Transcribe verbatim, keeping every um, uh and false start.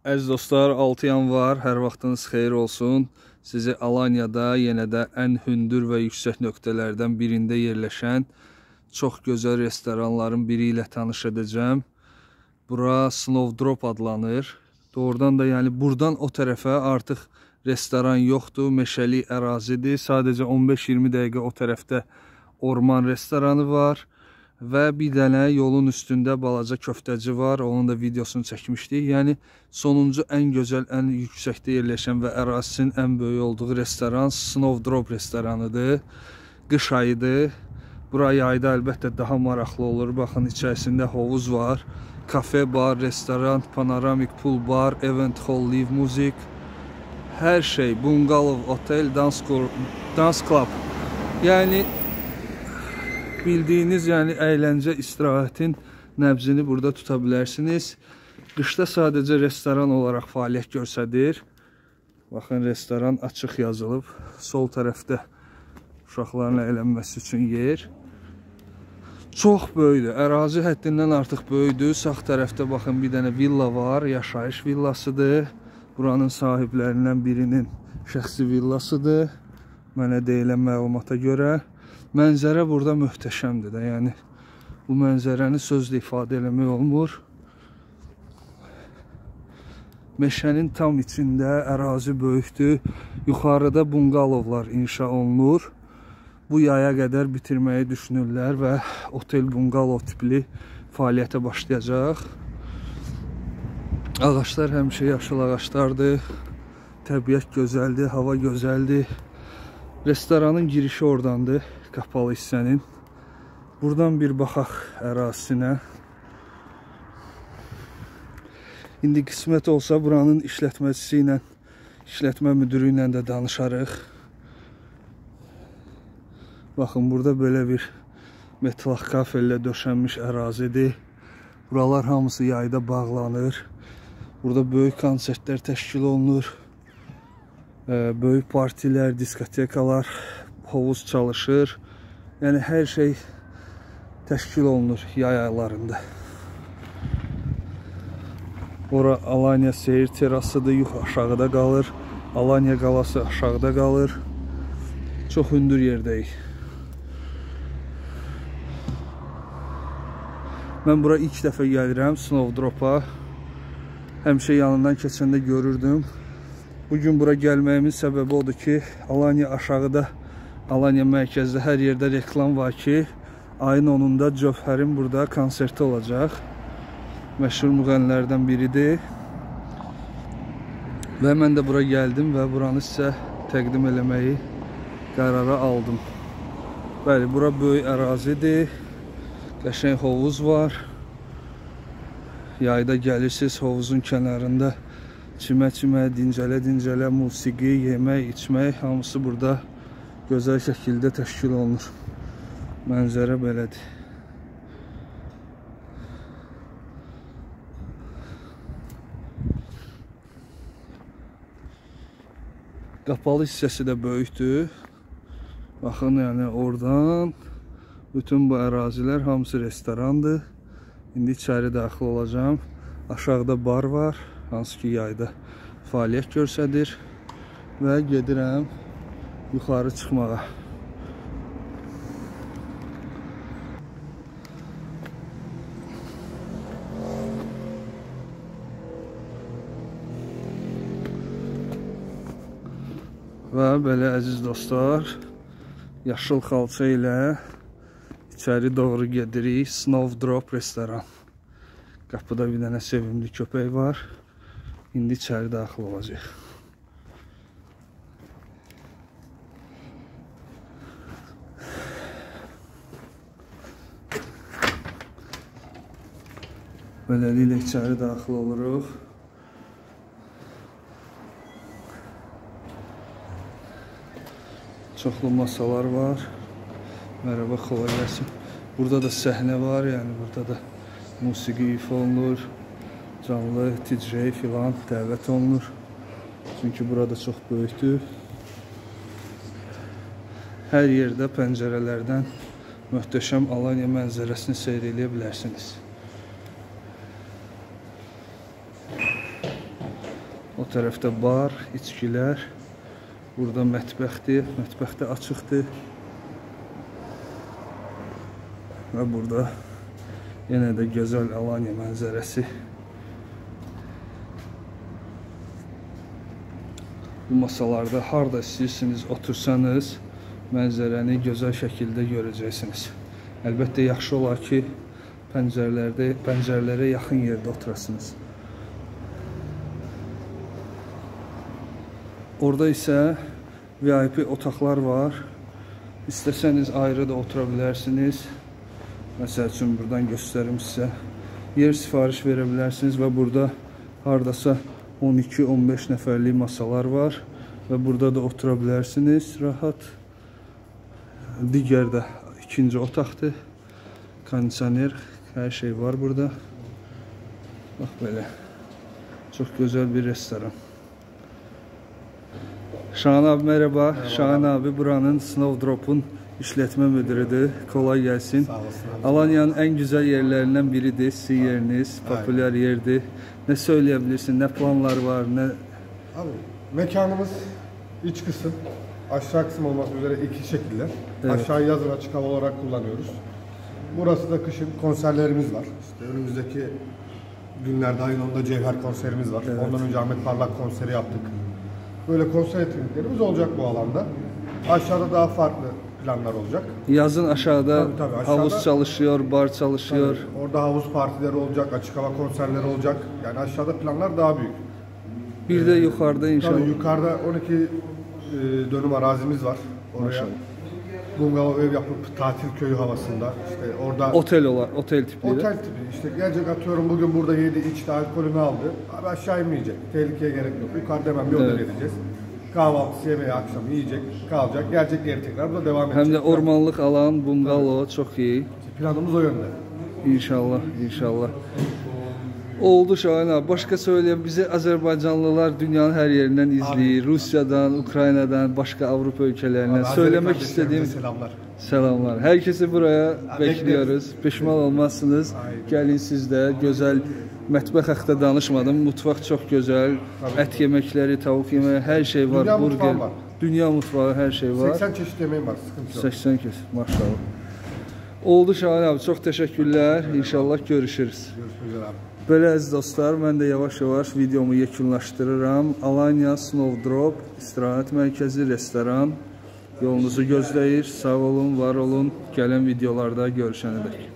Əziz dostlar, altı yanvar, hər vaxtınız xeyir olsun. Sizi Alanya'da yenə də ən hündür və yüksək nöqtələrdən birində yerləşən çox gözəl restoranların biri ilə tanış edəcəm. Bura Snowdrop adlanır. Doğrudan da yəni buradan o tərəfə artıq restoran yoxdur, meşəli ərazidir. Sadəcə on beş iyirmi dəqiqə o tərəfdə orman restoranı var. Və bir dənə yolun üstündə balaca köftəci var. Onun da videosunu çəkmişdik. Yəni sonuncu ən gözəl, ən yüksəkdə yerləşən və ərazisinin ən böyük olduğu restoran Snowdrop restoranıdır. Qış ayıdır. Bura yayda əlbəttə daha maraqlı olur. Baxın, içərisində hovuz var, kafe bar, restoran, panoramik pool bar, event hall, live music, hər şey, bungalov, otel, dans, dans club. Yəni bildiyiniz, yəni əyləncə, istirahətin nəbzini burada tuta bilərsiniz. Qışda sadəcə restoran olaraq fəaliyyət göstərir. Baxın, restoran açıq yazılıb. Sol tərəfdə uşaqların əylənməsi üçün yer. Çox böyükdür. Ərazi həddindən artıq böyükdür. Sağ tərəfdə baxın, bir dənə villa var. Yaşayış villasıdır. Buranın sahiblərindən birinin şəxsi villasıdır. Mənə deyilən məlumata görə. Mənzərə burada möhtəşəmdir də, yəni bu mənzərəni sözlə ifadə eləmək olmur. Meşənin tam içində, ərazi böyükdür. Yuxarıda bungalovlar inşa olunur. Bu yaya qədər bitirməyi düşünürlər və otel bungalov tipli fəaliyyətə başlayacaq. Ağaçlar həmişə yaşıl ağaçlardır. Təbiət gözəldir, hava gözəldir. Restoranın girişi oradandır, qapalı hissənin. Buradan bir baxaq ərazisinə. İndi qismət olsa buranın işlətməcisi ilə, işlətmə müdürü ilə də danışarıq. Baxın, burada belə bir metlaq kafellə döşənmiş ərazidir. Buralar hamısı yayda bağlanır. Burada böyük konsertlər təşkil olunur. Böyük partilər, diskotekalar, hovuz çalışır. Yəni hər şey təşkil olunur yay aylarında. Ora Alanya seyir terasıdır, yox aşağıda qalır. Alanya qalası aşağıda qalır. Çox hündür yerdəyik. Mən bura ilk dəfə gəlirəm, Snowdrop'a. Həmişə yanından keçəndə görürdüm. Bugün bura gəlməyimin səbəbi odur ki, Alanya aşağıda, Alanya mərkəzdə hər yerdə reklam var ki, ayın onunda Cövhərin burada konserti olacaq. Məşhur müğənnilərdən biridir. Və mən də bura gəldim və buranı sizə təqdim eləməyi qərara aldım. Bəli, bura böyük ərazidir. Qəşəng hovuz var. Yayda gəlirsiniz, hovuzun kənarında çimə-çimə, dincələ-dincələ, musiqi, yemək, içmək, hamısı burada gözəl şəkildə təşkil olunur. Mənzərə belədir. Qapalı hissəsi də böyükdür. Baxın, yəni oradan bütün bu ərazilər hamısı restorandır. İndi içəri daxil olacağım. Aşağıda bar var. Hansı ki yayda fəaliyyət göstərir və gedirəm yuxarı çıxmağa. Və belə əziz dostlar, yaşıl xalça ilə içəri doğru gedirik. Snowdrop restoran. Qapıda bir dənə sevimli köpək var. İndi içəri daxil olacaq. Beləliklə içəri daxil oluruq. Çoxlu masalar var. Mərhaba, kolay gəlsin. Burada da səhnə var, yəni burada da musiqi ifa olunur. Canlı, D J filan dəvət olunur. Çünki burada çox böyükdür. Hər yerdə pəncərələrdən möhtəşəm Alanya mənzərəsini seyr edə bilərsiniz. O tərəfdə bar, içkilər. Burada mətbəxdir. Mətbəx də açıqdır. Və burada yenə də gözəl Alanya mənzərəsi. Bu masalarda harda istəyirsiniz otursanız, mənzərəni gözəl şəkildə görəcəksiniz. Əlbəttə yaxşı olar ki, pəncərələrdə, pəncərələrə yaxın yerdə oturasınız. Orada isə V I P otaqlar var. İstəsəniz ayrı da otura bilərsiniz. Məsəl üçün, buradan göstərim sizə. Yer sifariş verə bilərsiniz və burada haradasa on iki on beş nəfərlik masalar var. Və burada da otura bilərsiniz rahat. Digər də ikinci otaqdır. Kondisioner, hər şey var burada. Bax belə. Çox gözəl bir restoran. Şahan abi merhaba. Merhaba. Şahan abi buranın Snowdrop'un işletme müdürüdür. Kolay gelsin. Sağ olasın. Alanya'nın en güzel yerlerinden biridir. Sizin yeriniz. Popüler Aynen. yerdir. Ne söyleyebilirsin? Ne planlar var? Ne? Abi, mekanımız iç kısım, aşağı kısım olmak üzere iki şekilde. Evet. Aşağı yazın açık hava olarak kullanıyoruz. Burası da kışın konserlerimiz var. İşte önümüzdeki günlerde ayın onda Cevher konserimiz var. Evet. Ondan önce Ahmet Parlak konseri yaptık. Böyle konser etkinliklerimiz olacak bu alanda. Aşağıda daha farklı planlar olacak. Yazın aşağıda, tabii, tabii, aşağıda havuz çalışıyor, bar çalışıyor. Tabii, orada havuz partileri olacak, açık hava konserleri olacak. Yani aşağıda planlar daha büyük. Bir de ee, yukarıda inşallah. Tabii yukarıda on iki e, dönüm arazimiz var. Oraya Maşallah. bungalov ev yapıp tatil köyü havasında. İşte orada otel olan, otel tipi. Otel tipi. İşte gelecek atıyorum bugün burada yedi, içti, alkolünü aldı. Abi aşağı inmeyecek. Tehlikeye gerek yok. Yukarıda hemen bir otel evet. edeceğiz. Kahvaltısı, yemeği, akşam yiyecek, kalacak. Gelecek geri tekrar burada devam edecek. Hem de ormanlık alan, bungalov evet. çok iyi. Planımız o yönde. İnşallah, inşallah. Oldu Şahan abi. Başka söyleyen bizi Azerbaycanlılar dünyanın her yerinden izleyir. Abi. Rusya'dan, Ukrayna'dan, başka Avrupa ülkelerinden. Abi, söylemek istediğim selamlar. Selamlar. Herkesi buraya abi, bekliyoruz. Bekleriz. Pişman olmazsınız. Aynen. Gelin siz de güzel. Mətbəx haqqında danışmadım. Mutfaq çox gözəl. Tabii. Et yeməkləri, tavuk yeməyi, hər şey var. Dünya burger. Var. Dünya mutfağı, hər şey var. səksən çeşit yemeğim var. Sıkıntı yok. səksən çeşit. Maşallah. Oldu Şahan abi. Çox təşəkkürlər. İnşallah görüşürüz. Görüşmek üzere abi. Belə əziz dostlar, mən də yavaş-yavaş videomu yekunlaşdırıram. Alanya Snowdrop istirahət mərkəzi, restoran yolunuzu gözləyir. Sağ olun, var olun. Gələn videolarda görüşənədək.